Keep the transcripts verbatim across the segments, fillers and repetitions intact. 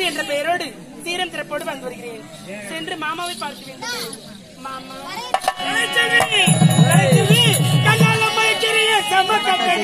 என்ற பெயரோடு சீரம் திறப்போடு வந்து வருகிறேன். சென்று மாமாவை பார்க்க வேண்டும். மாமா கண்ணால மயக்கிறிய சமக்கட்டை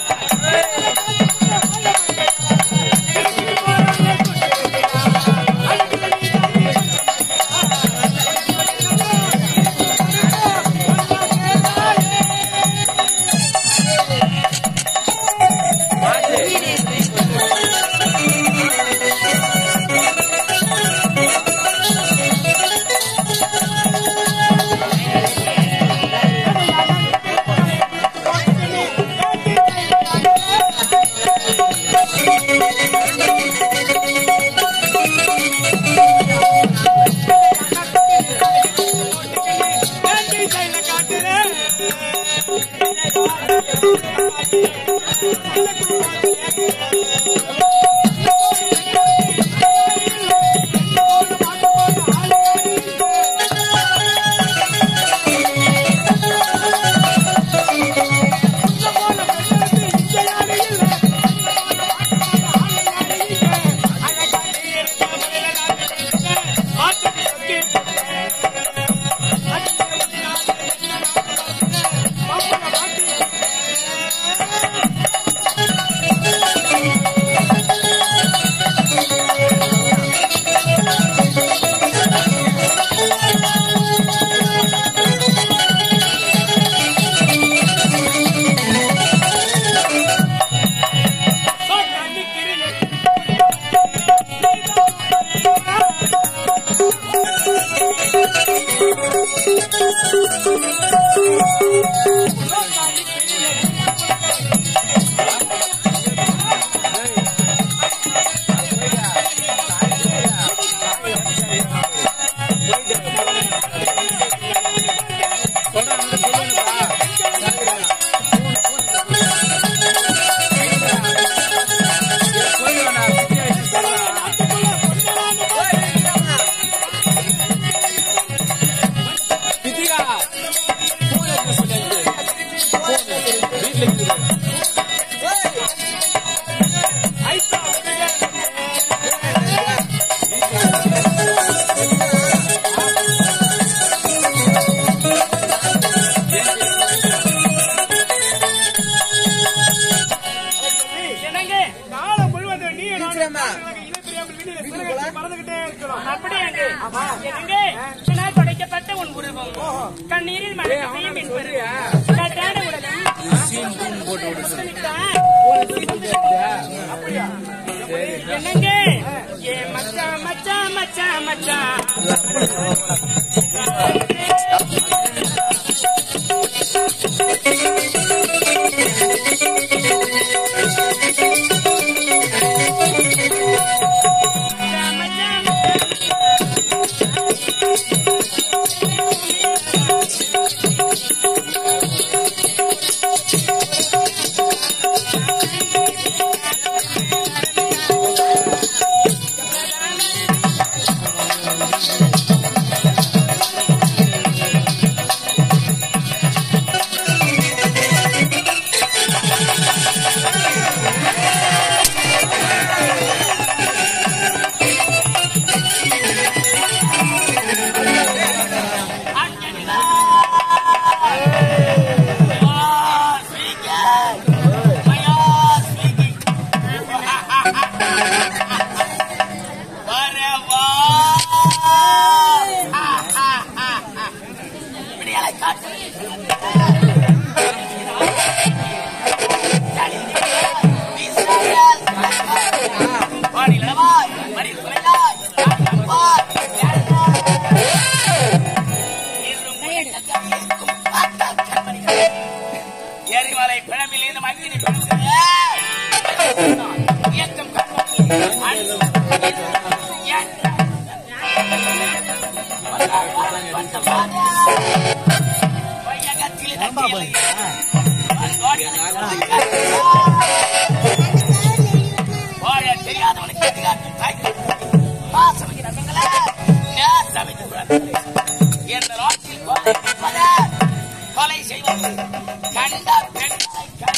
படைக்கப்பட்ட உன் உருவம் கண்ணீரில் மழை பெய்யும் கட்டான உடலும் என்னங்க ஏ மச்சா மச்சா மச்சா மச்சா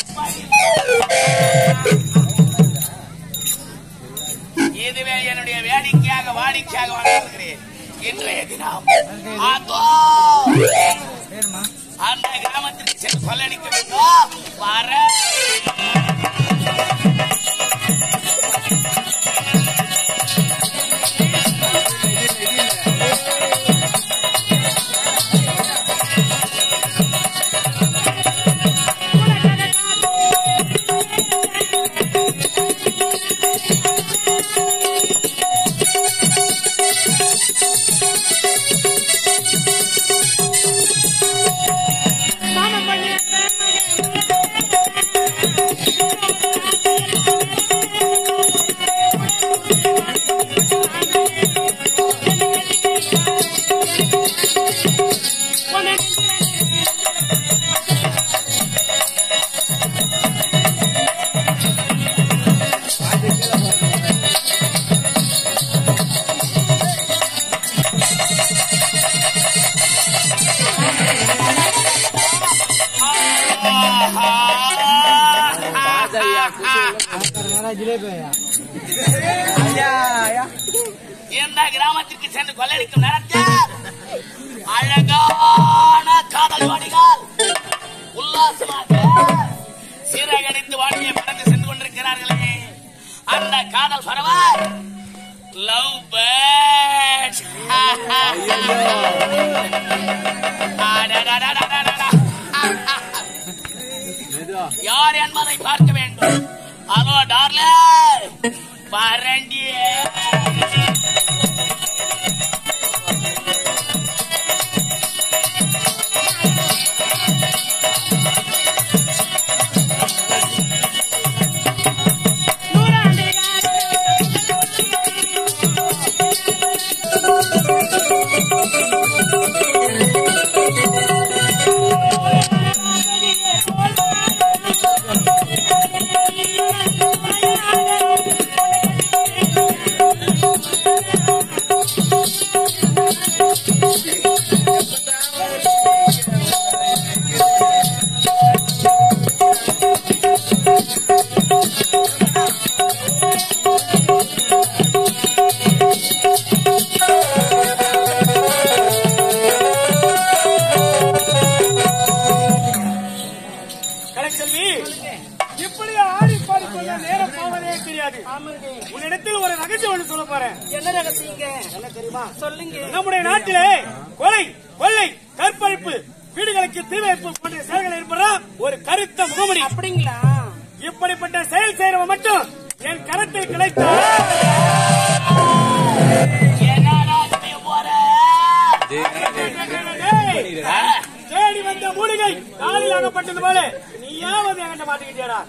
இதுவே என்னுடைய வேடிக்கையாக வாடிக்கையாக வாழ்கிறேன். இன்றைய தினம் அதோ அந்த கிராமத்திற்கு சென்று கொள்ளடிக்க வேண்டும். வர இந்த கிராமத்திற்கு சென்று கொள்ளடிக்கும் நேரத்தில் அழகான காதல் வாடிகள் உல்லாசமாக சீரகடித்து வாடியை பறந்து சென்று கொண்டிருக்கிறார்களே. அந்த காதல் பறவை லவ் பேர்ட் யார் என்பதை பார்க்க வேண்டும். அதோ டார்லே பரண்டியே உன்னிடத்தில் ஒரு ரகசியம் ஒன்று சொல்ல போறேன். என்ன ரகசியங்க? என்ன தெரியுமா? சொல்லுங்க. நம்முடைய நாட்டிலே கொலை, கொள்ளை, கற்பழிப்பு, வீடுகளுக்கு தீ வைப்பு போன்ற செயல்கள் இருப்பதா ஒரு கருத்த முகமடி. அப்படிங்களா? இப்படிப்பட்ட செயல் செய்யறவன் மட்டும் என் கரத்தில் கிடைத்த தேடி வந்த மூலிகை காலில் ஆகப்பட்டது போல நீயாவது என்கிட்ட மாட்டிக்கிட்டியாடா?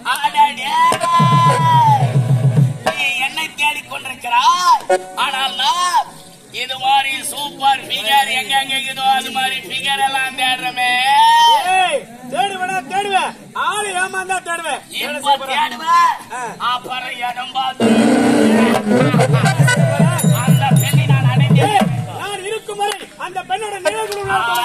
என்னை தேடிக்கொண்டிருக்கிறார். ஆனால் நான் இது மாதிரி சூப்பர் பிகர் எங்க எங்க இருக்குதோ அது மாதிரி பிகர் எல்லாம் தேடுறமே. தேடுவேனா தேடுவேன், ஆளு ஏமாந்தா தேடுவேன். தேடுவேன் அப்புறம் இடம் பார்த்து அந்த பெண்ணை நான் அடைந்தேன். நான் இருக்கும் வரை அந்த பெண்ணோட நிலைக்குள்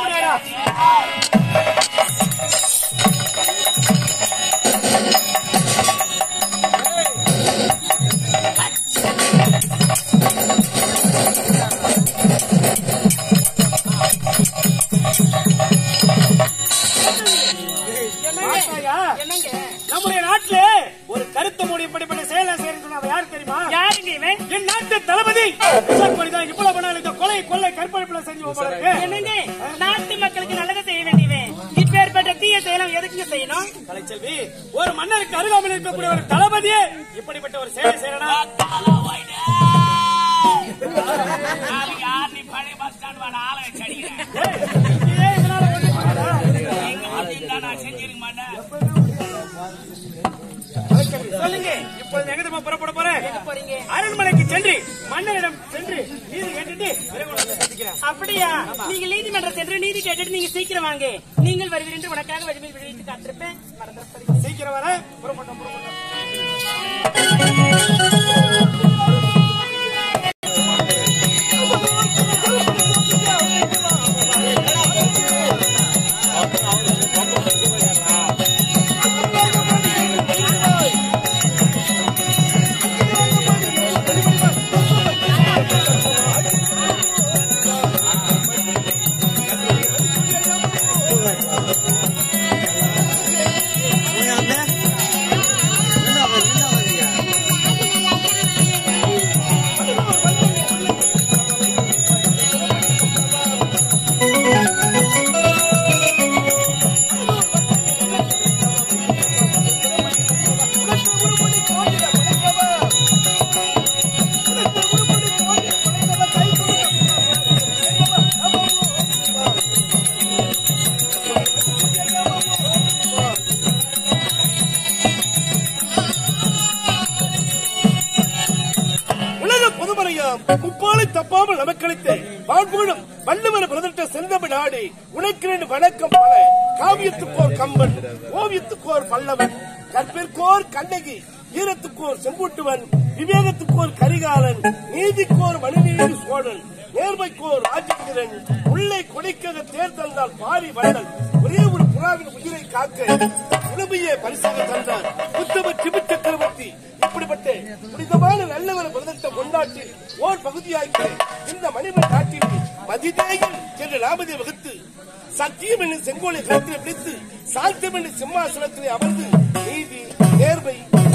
நம்முடைய நாட்டிலே ஒரு கருத்து மூடி இப்படிப்பட்ட செயலை செய்யறது யாரு தெரியுமா? யாருங்க இவன்? என் நாட்டு தளபதி. இவ்வளவு பண்ணாலும் இந்த கொலை கொள்ளை கற்பழிப்புல செஞ்சு என்னங்க நாட்டு மக்களுக்கு நல்லதை செய்ய வேண்டியவன் இப்பேற்பட்ட தீய செயலம் எதுக்கு செய்யணும்? கலைச்செல்வி, ஒரு மன்னருக்கு அருகாமல் இருக்கக்கூடிய ஒரு தளபதியே இப்படிப்பட்ட ஒரு செயலை செய்யறா? பழைய பஸ் ஸ்டாண்ட் வாட ஆளை செஞ்சிருக்க மாட்டேன். சொல்லுங்க, இப்பொழுது எங்க நம்ம புறப்பட போறேன்? அரண்மனைக்கு சென்று மன்னரிடம் சென்று நீதி கேட்டுட்டு அப்படியா? நீங்க நீதிமன்றம் சென்று நீதி கேட்டுட்டு நீங்க சீக்கிரம் வாங்க. நீங்கள் வருவீர் என்று உனக்காக வடிவில் விடுவித்து காத்திருப்பேன். சீக்கிரம் வர புறப்பட்டோம் புறப்பட்டோம். முப்பாலை தப்பாமல் நமக்களித்து வாழ்வோடும் வள்ளுவர் பிரதட்ட செந்தமிழ் நாடு உனக்கு ரெண்டு வணக்கம் பல. காவியத்துக்கோர் கம்பன், ஓவியத்துக்கோர் பல்லவன், கற்பிற்கோர் கண்ணகி, ஈரத்துக்கோர் செம்பூட்டுவன், விவேகத்துக்கோர் கரிகாலன், நீதிக்கோர் மணிநீதி சோழன், நேர்மைக்கோர் ராஜேந்திரன், உள்ளே கொடைக்காக தேர்தல் பாரி வள்ளல், ஒரே ஒரு புறாவின் உயிரை காக்க உணவையே பரிசாக தந்தார் உத்தம திபு சக்கரவர்த்தி. இப்படிப்பட்ட புனிதமான நல்லவர பிரதட்ட கொண்டாட்டில் ஓர் பகுதியாகிய இந்த மணிமன் நாட்டில் மதிதேயன் என்ற நாமதை வகுத்து சத்தியம் என்னும் செங்கோலை கருத்தில் பிடித்து சாந்தம் என்னும் சிம்மாசனத்திலே அமர்ந்து நீதி, நேர்மை,